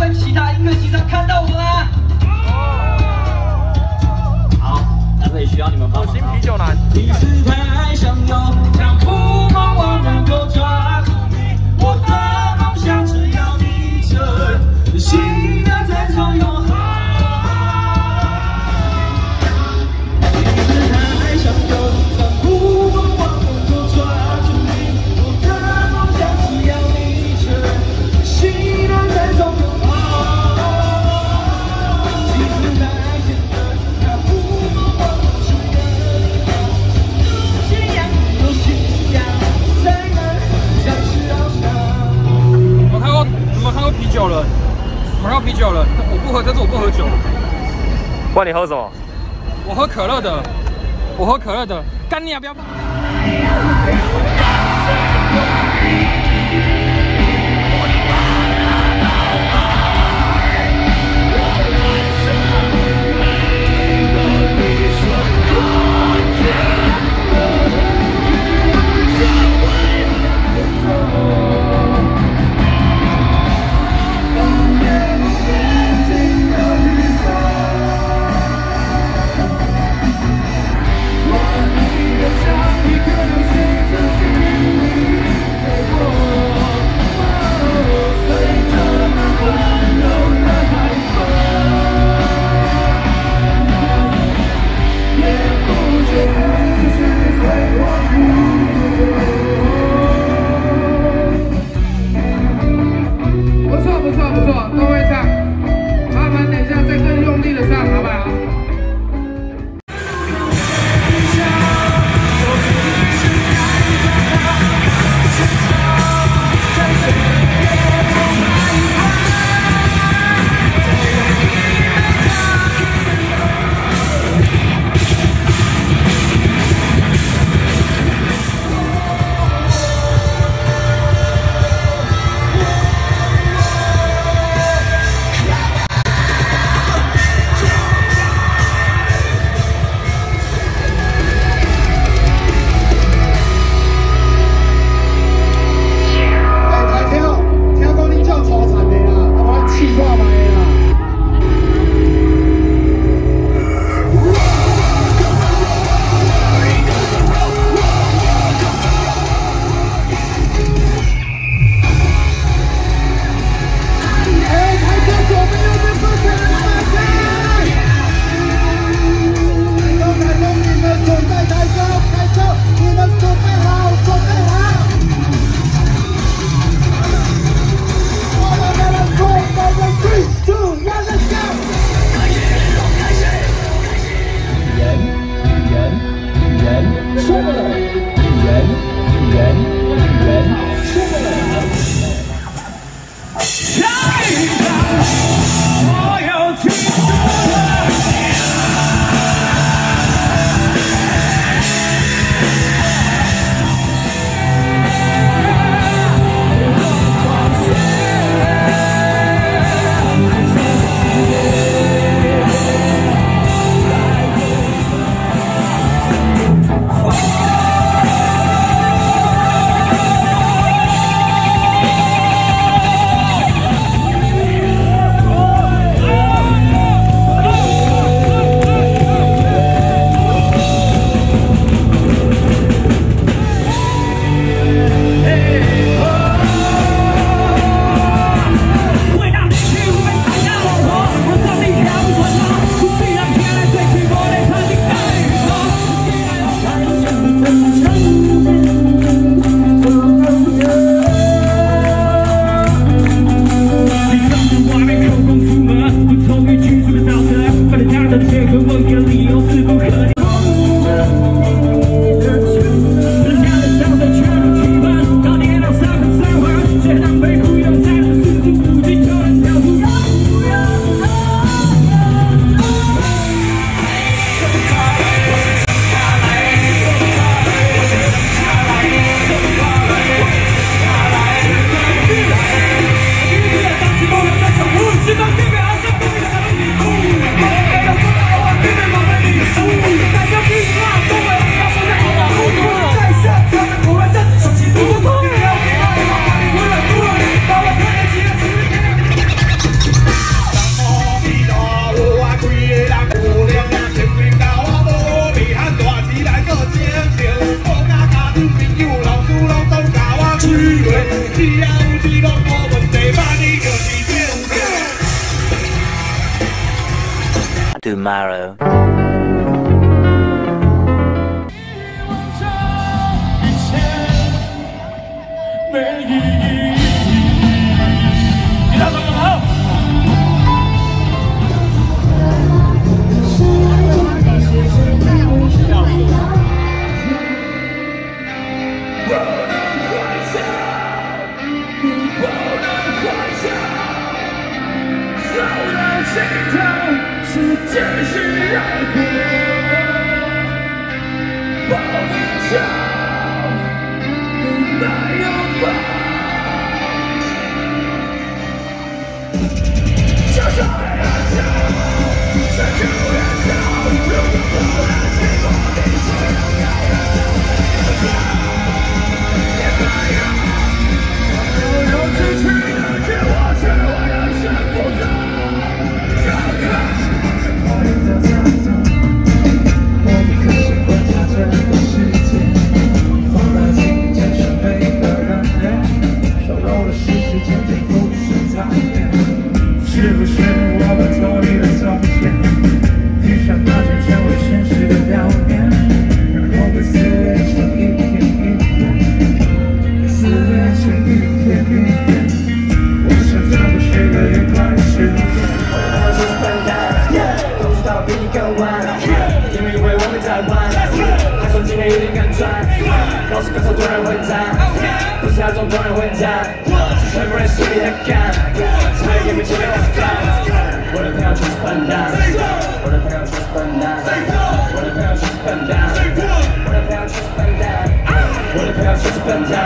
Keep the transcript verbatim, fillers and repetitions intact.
分其他一个机上看到我啦。好，那这里需要你们帮忙。新啤酒男。你是太想有，将不梦我能够抓住你，我的梦想只要你真心的在左右。 啤酒了，我要啤酒了，我不喝，但是我不喝酒。 不然你喝什么？ 我喝可乐的，我喝可乐的。干你啊！不要放。 我 tomorrow. 是真实爱过，抱你跳，没有抱，就这样跳，就这样跳，如果不能结果，你说要要要要别再要，我有支持的结果，却为了胜负的。 是不是我们脱离了从前，披上那件成为现实的表面，然后被撕裂成一片一片，撕裂成一片一片。我想找个谁的愉快时间。我的就是笨蛋，都知道比你更晚，因为以为我没在玩，还说今天一定敢赚，老是跟超多人混战，不是那种多人混战，是全部人心里的干。 也没前面的饭，我的朋友就是笨蛋，我的朋友就是笨蛋，我的朋友就是笨蛋，我的朋友就是笨蛋，我的朋友就是笨蛋。